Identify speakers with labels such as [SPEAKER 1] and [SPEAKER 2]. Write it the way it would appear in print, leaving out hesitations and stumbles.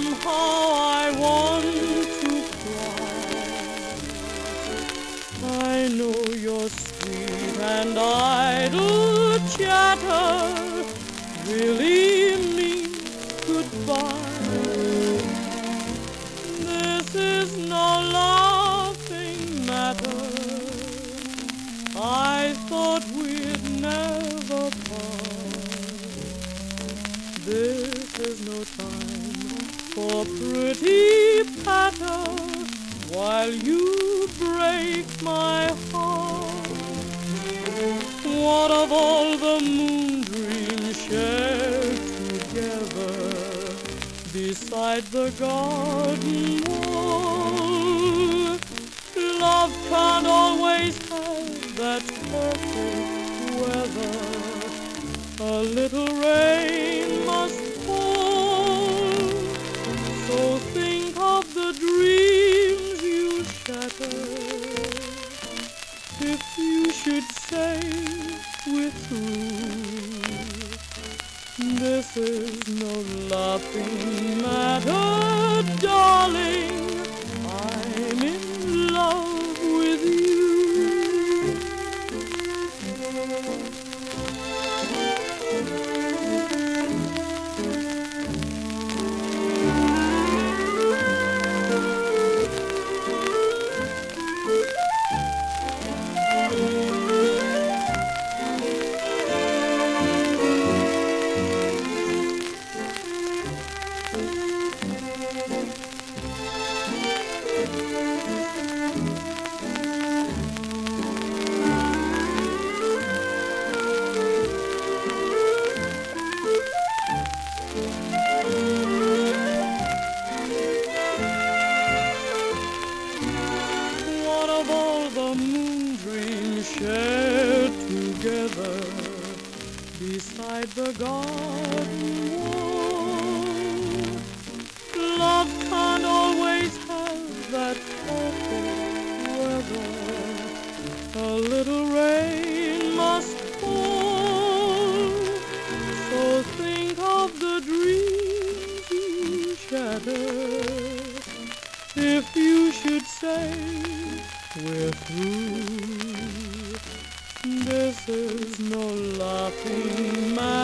[SPEAKER 1] Somehow I want to cry. I know your sweet and idle chatter really means goodbye. This is no laughing matter. I thought we'd never part. This is no time for pretty patter while you break my heart. What of all the moon dreams shared together beside the garden wall? Love can't always have that perfect weather. A little rain must fall. So think of the dreams you shattered. If you should say we're through, this is no laughing matter, darling. I'm in love with you. Shared together beside the garden wall. Love can't always have that perfect weather. A little rain must fall. So think of the dreams you shattered. If you should say we're through, this is no laughing matter.